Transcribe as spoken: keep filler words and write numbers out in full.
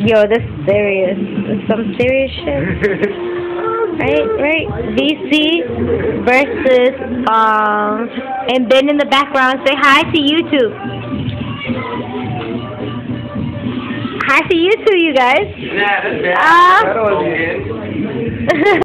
Yo, this is serious. This is some serious shit. Right, right. V C versus um, and Ben in the background. Say hi to YouTube. Hi to you two, you guys. Yeah, that's bad. Uh,